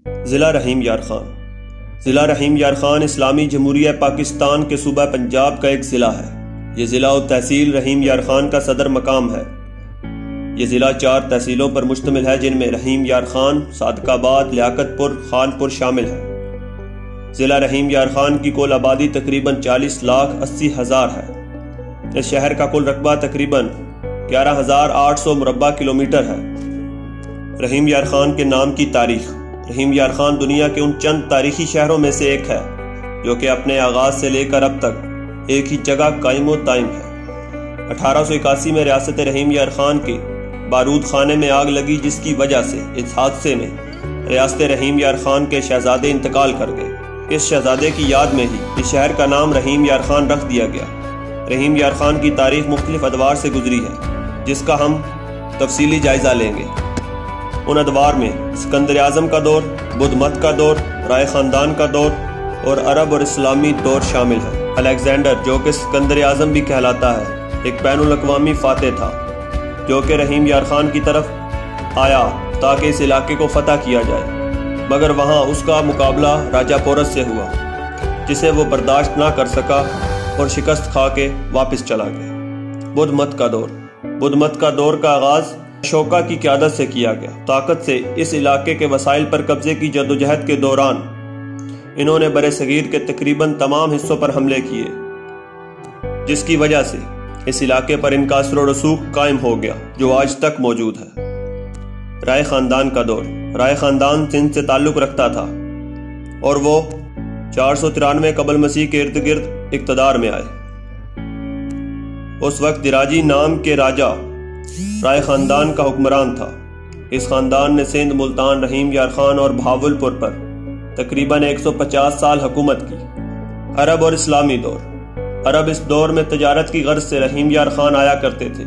ضلع رحیم یار خان۔ ضلع رحیم یار خان اسلامی جمہوریہ پاکستان کے صوبہ پنجاب کا ایک ضلع ہے۔ یہ ضلع و تحصیل رحیم یار خان کا صدر مقام ہے۔ یہ ضلع 4 تحصیلوں پر مشتمل ہے، جن میں رحیم یار خان، صادق آباد، لیاقت پور، خان پور شامل ہے۔ ضلع رحیم یار خان کی کل آبادی تقریباً 40,80,000 ہے۔ اس شہر کا کل رقبہ تقریباً 11,800 مربع کلومیٹر ہے۔ رحیم یار خان کے نام کی تاریخ۔ رحیم یار خان دنیا کے ان چند تاریخی شہروں میں سے ایک ہے جو کہ اپنے آغاز سے لے کر اب تک ایک ہی جگہ قائم و دائم ہے۔ 1881 میں ریاست رحیم یار خان کے بارود خانے میں آگ لگی، جس کی وجہ سے اس حادثے میں ریاست رحیم یار خان کے شہزادے انتقال کر گئے۔ اس شہزادے کی یاد میں ہی اس شہر کا نام رحیم یار خان رکھ دیا گیا۔ رحیم یار خان کی تاریخ مختلف ادوار سے گزری ہے، جس کا ہم تفصیلی جائزہ لیں گے۔ ان ادوار میں سکندر اعظم کا دور، بدھ مت کا دور، رائے خاندان کا دور اور عرب اور اسلامی دور شامل ہے۔ الیگزینڈر، جو کہ سکندر اعظم بھی کہلاتا ہے، ایک بین الاقوامی فاتح تھا جو کہ رحیم یار خان کی طرف آیا تاکہ اس علاقے کو فتح کیا جائے، مگر وہاں اس کا مقابلہ راجہ پورس سے ہوا، جسے وہ برداشت نہ کر سکا اور شکست کھا کے واپس چلا گیا۔ بدھ مت کا دور۔ بدھ مت کا دور کا آغاز اشوکا کی قیادت سے کیا گیا۔ طاقت سے اس علاقے کے وسائل پر قبضے کی جدوجہد کے دوران انہوں نے برِ صغیر کے تقریباً تمام حصوں پر حملے کیے، جس کی وجہ سے اس علاقے پر ان کا اثر و رسوخ قائم ہو گیا، جو آج تک موجود ہے۔ رائے خاندان کا دور۔ رائے خاندان سندھ سے تعلق رکھتا تھا اور وہ 493 قبل مسیح کے ارد گرد اقتدار میں آئے۔ اس وقت دراجی نام کے راجہ رائے خاندان کا حکمران تھا۔ اس خاندان نے سندھ، ملتان، رحیم یار خان اور بھاول پور پر تقریباً 150 سال حکومت کی۔ عرب اور اسلامی دور۔ عرب اس دور میں تجارت کی غرض سے رحیم یار خان آیا کرتے تھے۔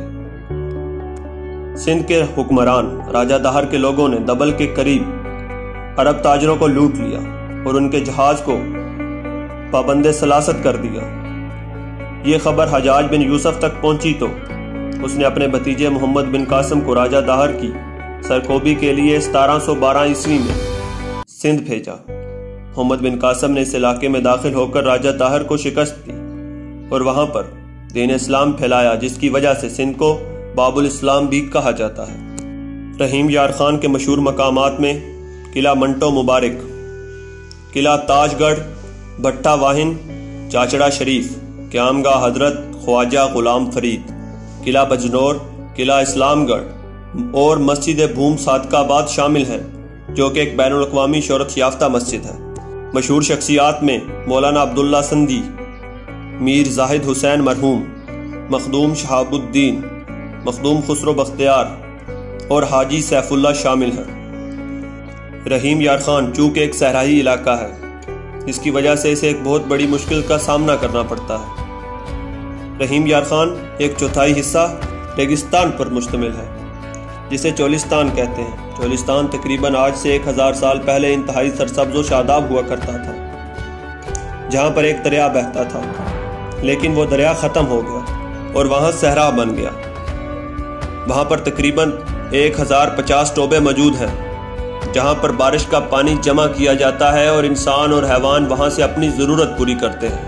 سندھ کے حکمران راجہ دہر کے لوگوں نے دبل کے قریب عرب تاجروں کو لوٹ لیا اور ان کے جہاز کو پابند سلاست کر دیا۔ یہ خبر حجاج بن یوسف تک پہنچی تو اس نے اپنے بھتیجے محمد بن قاسم کو راجہ دہر کی سرکوبی کے لیے 1712 عیسوی میں سندھ بھیجا۔ محمد بن قاسم نے اس علاقے میں داخل ہو کر راجہ دہر کو شکست دی اور وہاں پر دین اسلام پھیلایا، جس کی وجہ سے سندھ کو باب الاسلام بھی کہا جاتا ہے۔ رحیم یار خان کے مشہور مقامات میں قلعہ منٹو مبارک، قلعہ تاج گڑھ، بھٹا واہن، چاچڑا شریف، قیامگاہ حضرت خواجہ غلام فرید، قلعہ بجنور، قلعہ اسلام گڑھ اور مسجد بھوم صادق آباد شامل ہیں، جو کہ ایک بین الاقوامی شہرت یافتہ مسجد ہے۔ مشہور شخصیات میں مولانا عبداللہ سندھی، میر زاہد حسین مرحوم، مخدوم شہاب الدین، مخدوم خسرو بختیار اور حاجی سیف اللہ شامل ہیں۔ رحیم یار خان چونکہ ایک صحرائی علاقہ ہے، جس کی وجہ سے اسے ایک بہت بڑی مشکل کا سامنا کرنا پڑتا ہے۔ رحیم یار خان ایک چوتھائی حصہ ریگستان پر مشتمل ہے، جسے چولستان کہتے ہیں۔ چولستان تقریباً آج سے 1000 سال پہلے انتہائی سرسبز و شاداب ہوا کرتا تھا، جہاں پر ایک دریا بہتا تھا، لیکن وہ دریا ختم ہو گیا اور وہاں صحرا بن گیا۔ وہاں پر تقریباً 1050 ٹوبے موجود ہیں، جہاں پر بارش کا پانی جمع کیا جاتا ہے اور انسان اور حیوان وہاں سے اپنی ضرورت پوری کرتے ہیں۔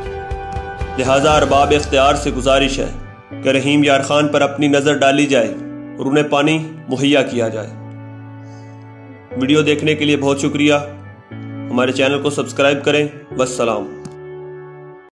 لہٰذا ارباب اختیار سے گزارش ہے کہ رحیم یار خان پر اپنی نظر ڈالی جائے اور انہیں پانی مہیا کیا جائے۔ ویڈیو دیکھنے کے لیے بہت شکریہ۔ ہمارے چینل کو سبسکرائب کریں۔ والسلام۔